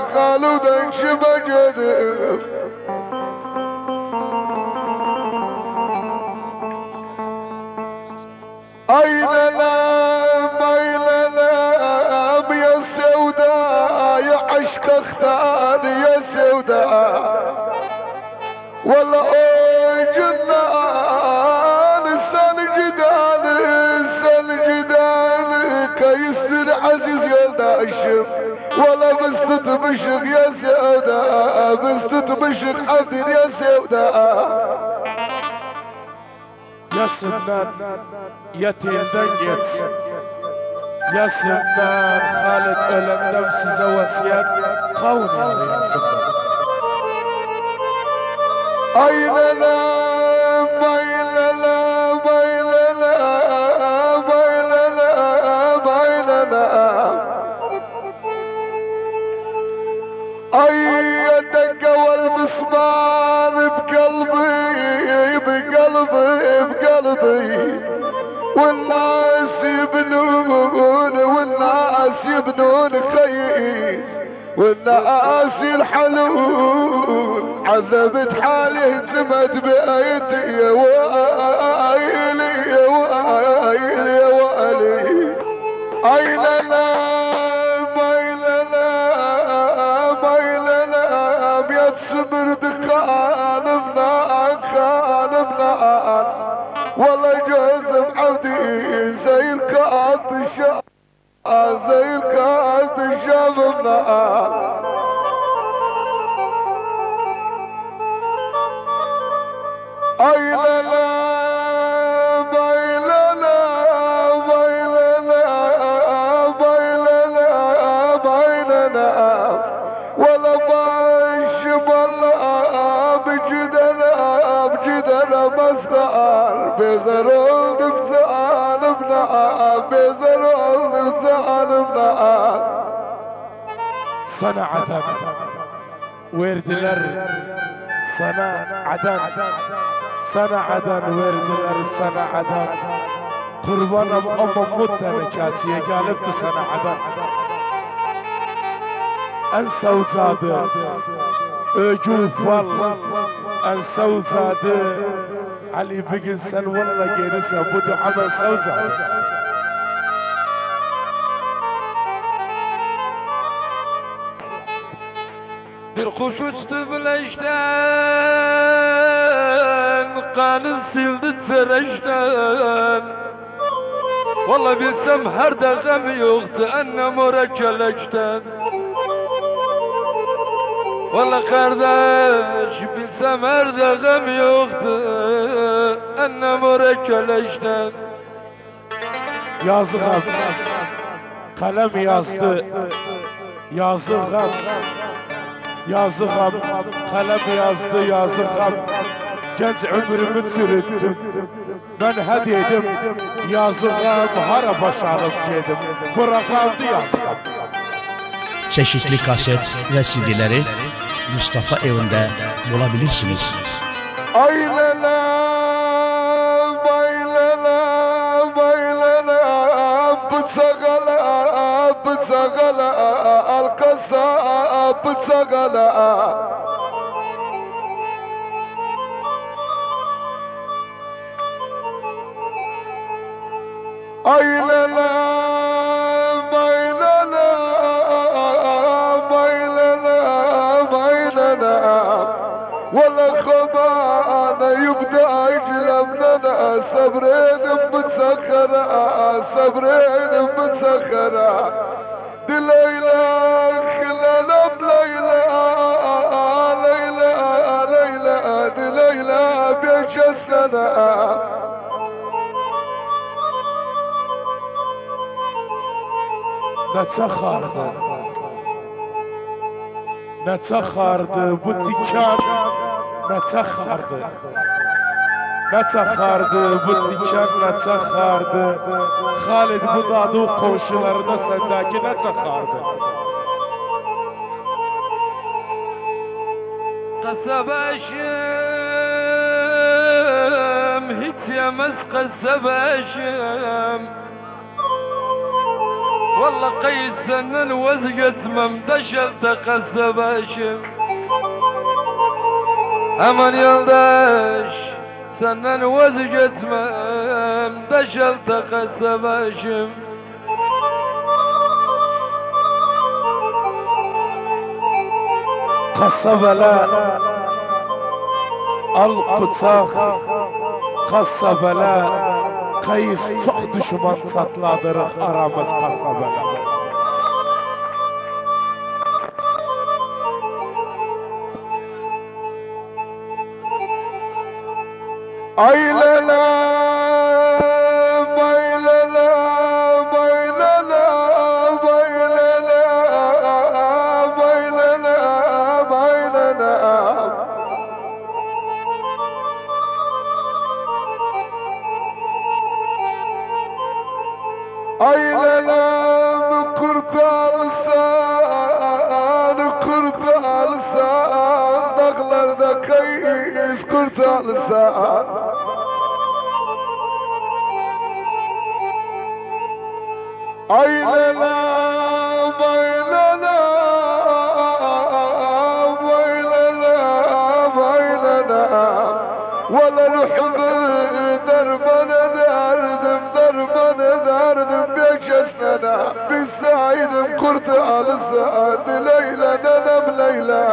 خالد انشمجد اين لام اين لام يا سوداء يا عشق اختار يا سوداء والله جنان السلجدان كيسر عزيز يلدا الشم ولا بستت بشق يا سوداء بستت بشق عبد يا سوداء يا سنان يا تيلدن يتسن يا سنان خالد الندم سزوسيات قوني يا سنان أين لام أين لام أين لام أين لام أين لام أي دق والمسمار بقلبي بقلبي بقلبي والناس يبنون والناس يبنون خيس والناس يرحلون عذبت حالي انسمت بأيدي يا ويلي يا ويلي يا ويلي أين لام أين لام أين لام يا تسمرد خان بنان خان بنان والله جزم عبدي زي الكات الشام زي الكات الشام بنان أين لام أين لام أين لام أين لام أين لام ولا باش بالله بجدنا مسخر بزرول بزعل بنان بزرول بزعل بنان صنعة وردلر سنة عدن سنة عدن وردلر سنة عدن قربانم أمم متنا كاسية قالبت سنة عدن أنسى وزاده أجوف والله أنسى وزاده علي بقن سن والله جينسة بدو عمل سوزاده bir kuş uçtu bileşten, kanı sildi tereşten. Vallahi bilsem her dağım yoktu annem oraya keleşten. Vallahi kardeş bilsem her dağım yoktu annem oraya keleşten. Yazık kalem yazdı yazık yazıkam, kalem yazdı yazıkam. Genç ömrümü çürüttüm. Ben hediydim yazıkam, hara başarıp yedim. Bırakandı yazıkam. Çeşitli kaset ve CD'leri Mustafa evinde bulabilirsiniz. Aylelam, aylelam, aylelam, bıçakala, bıçakala, alkasa, bıçakala. Aylelam, aylelam, aylelam, aylelam. ولا خبانا يبدا يجلبنا صبرين متسخرة صبرين متسخرة دي ليلى خلالة بليلى ليلى ليلى دي ليلى بيجسنا نتسخرdı نتسخرdı bu dükkan نتسخرdı نتسخرdı bu dükkan نتسخرdı Halid bu dadı komşularına sendeki نتسخرdı Kasabaşım hiç yemez kasabaşım والله قيس سنن وزقت ممدشلت قسباشم امان يلداش سنن وزقت ممدشلت قسباشم Kasabela al bıçaq Kasabela Kayıs çok düşman satladırıq aramız Kasabela Aylala Aylenem kurtalsan dağlarda kayıs kurtalsan Aylenem Valla ruhumu dermanı derdim bekesnene Biz saydım kurtu alsan Leyla nenem Leyla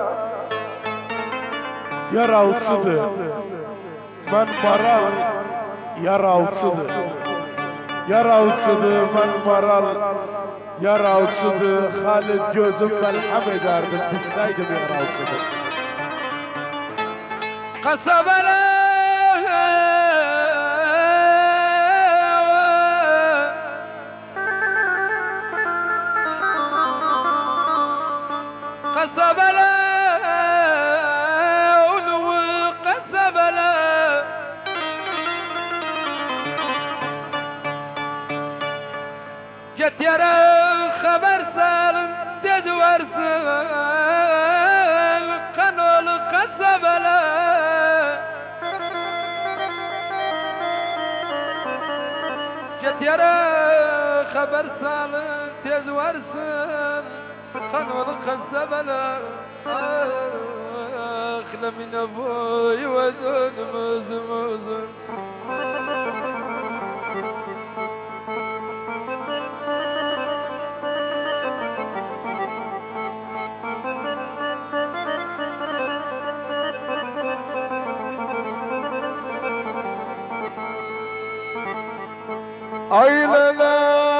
Yaravçıdır Ben maral Yaravçıdır Yaravçıdır ben maral Yaravçıdır Halid gözüm belham ederdim Bilseydim yaravçıdır Kasabela Kasabela ونو Kasabela جت يرى خبر سالن تزورسن قنول Kasabela جت يرى خبر سالن تزورسن قنول Kasabela أخلى من أبوي ودون مزموزن Aylenem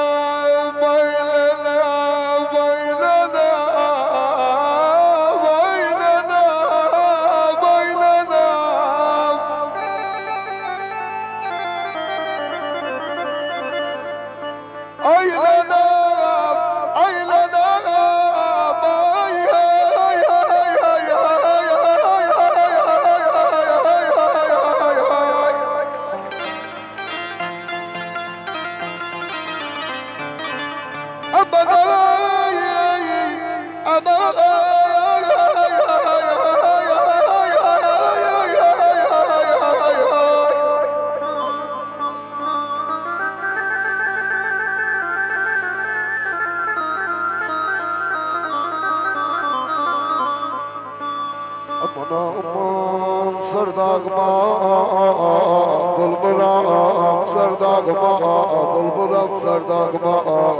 aman sardağıma bulburam sardağıma bulburam sardağıma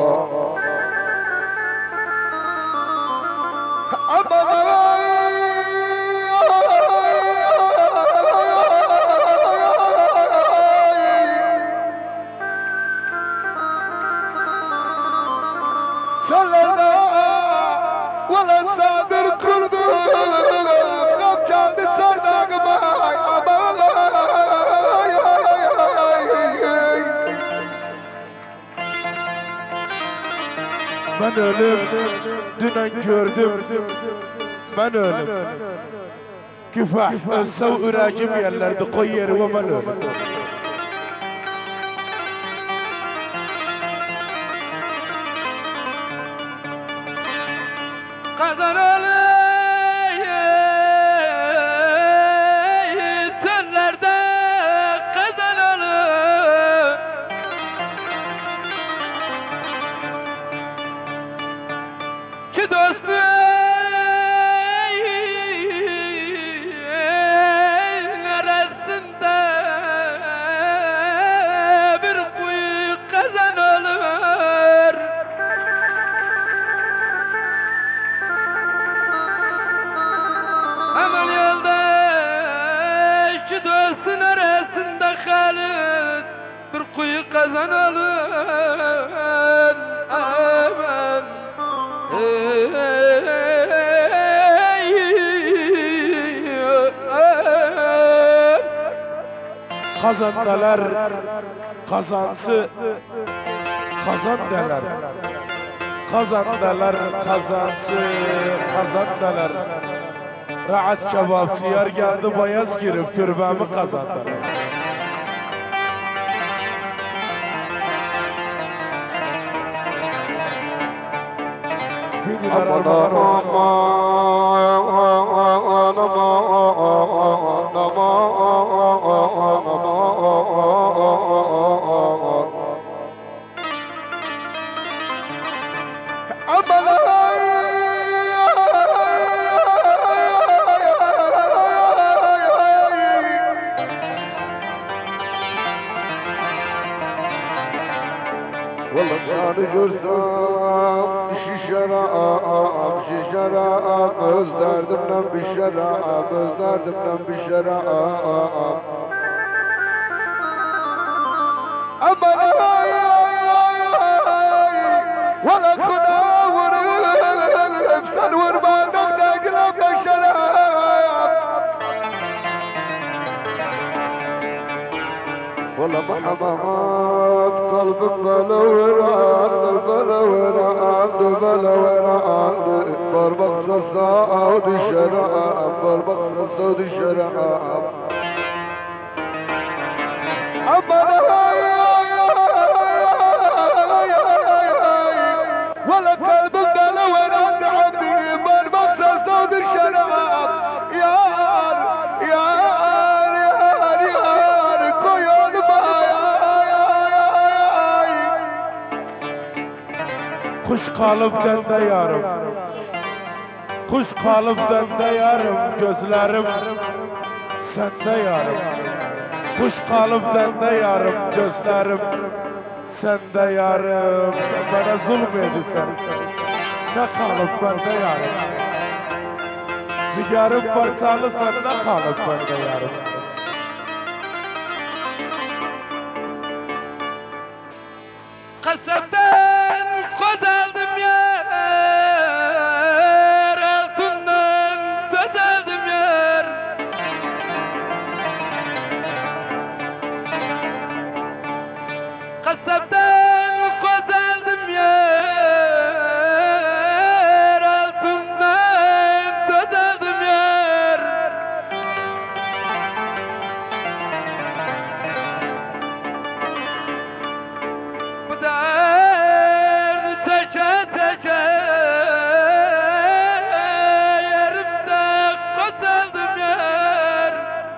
Çöllerden valla sadır kurdum Kap geldi sardağıma Ben ölüm dünen gördüm Ben ölüm Küfah ölsem ürəkim yerlerdi Koy yerime ben ölüm Kazanalı tellerde kazanalı Hemen yolda iki dostun arasında Halit bir kuyu kazan alın aman. Kazandalar kazansı kazan deler. Kazandalar kazansı kazandalar. Rahat kebapçılar geldi bayaz girip türbemi kazandılar. Aman aman والله شانı görsem şişeram özlerdimden bir şarap özlerdimden bir şarap aman ay valla kuda vurup sen vurma döktekilen bir şarap valla Muhammed kalbim böyle verandı parmaksa Saudi şarap parmaksa Saudi şarap aman ay valla kalbim böyle verandı abdi parmaksa Saudi şarap yar koy olma Kuş kalıptan da yarım. Kuş kalıptan da yarım. Gözlerim sende yarım. Kuş kalıptan da yarım. Gözlerim sende yarım. Sen bana zulmediysen ne kalıp bende yarım. Ciğerim parçalı sen ne kalıp bende yarım. Kasaptan koz aldım yer, altından toz aldım yer. Kasaptan koz aldım yer, altından toz aldım yer. Bu derdi çeke çeke yerimde kosaldım yer.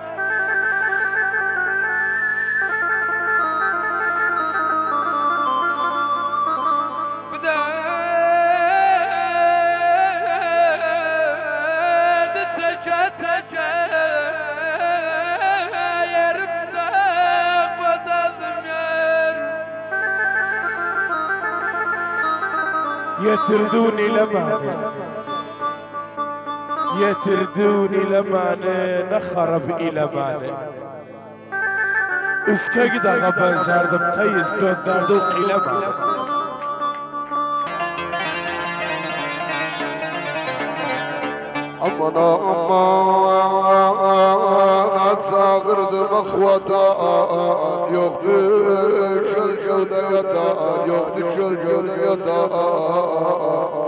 Bu derdi çeke çeke yerimde kosaldım yer. Yetirdun ile mani Yetirdun ile mani ne harap ile mani Üske gidağa benzerdim kayız döndürdü ile mani aman aman sağırdım ahvata yoktu çöl gövde yata yoktu çöl gövde yata